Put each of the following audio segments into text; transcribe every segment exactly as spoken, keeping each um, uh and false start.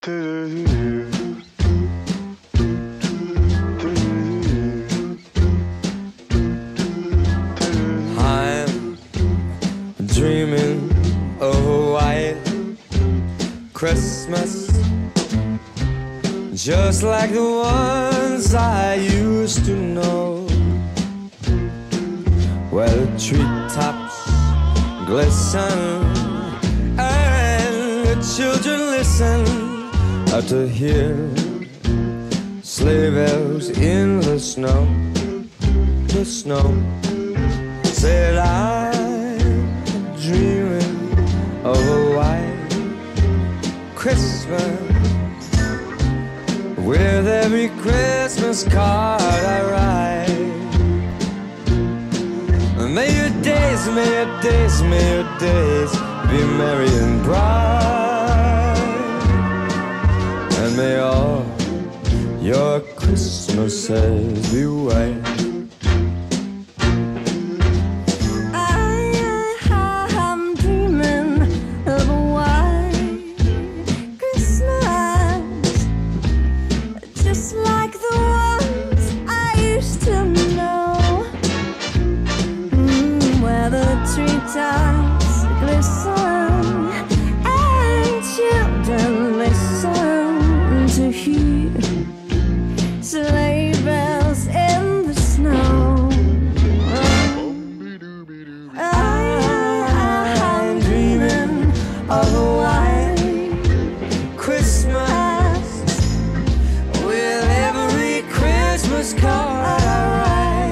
I'm dreaming of a white Christmas, just like the ones I used to know, where the treetops glisten and the children listen to hear sleigh bells in the snow. The snow said I'm dreaming of a white Christmas, with every Christmas card I write. May your days, may your days, may your days be merry and bright, and may all your Christmases be white. Treetops glisten and children listen to hear sleigh bells in the snow. I'm dreaming of a white Christmas, with every Christmas card I write.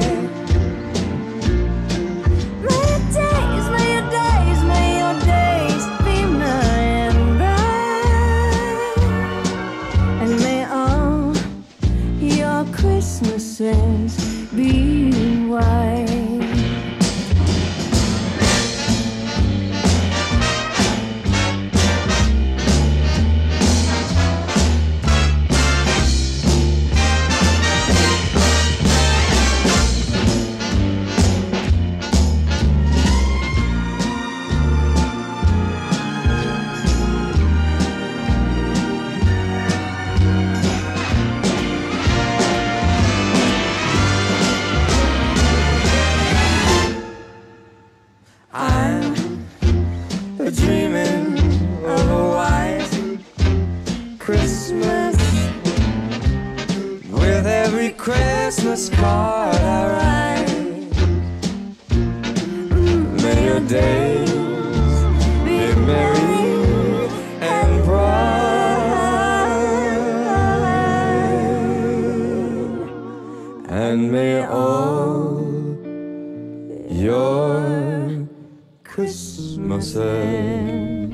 Christmases be white. Dreaming of a white Christmas, with every Christmas card I write. May your days be merry and bright, and may all your Christmases